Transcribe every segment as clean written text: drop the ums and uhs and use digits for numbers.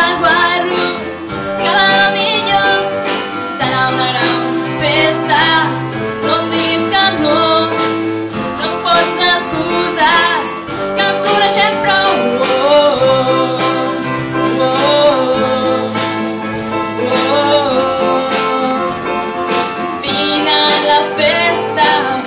al bairro, cada domingo serà una gran festa. Non diguis que no, no em pots excuses, que ens coneixem prou. Vine a la festa,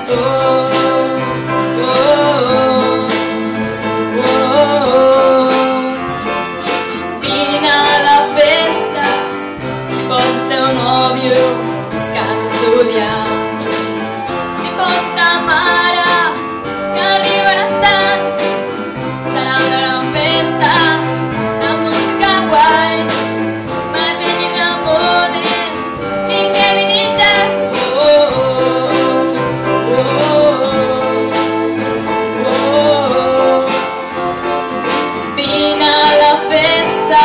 vine a la festa, si pots el teu nòvio que has estudiat, si pots ta mare que arribaràs tard. Serà una gran festa de música guai, Marvin i Ramones i Kevin i Jazz. Vine a la festa,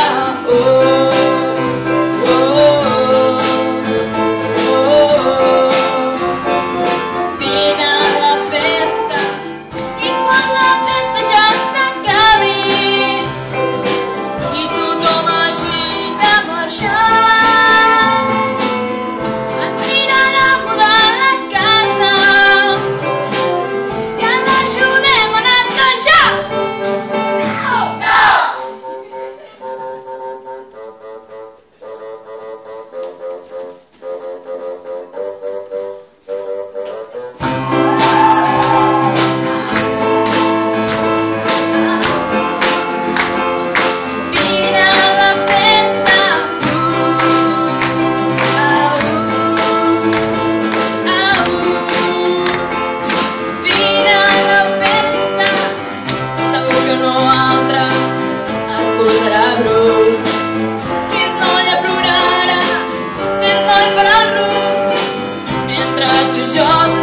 vine a la festa, i quan la festa ja s'acabi i tothom hagi de marxar, ens tirarà a mudar la casa, que l'ajudem a netejar. Vine a la festa, vine a la festa, segur que no altra es posarà brut. Si és noia plorarà, si és noi farà el ruc, mentre tu i jo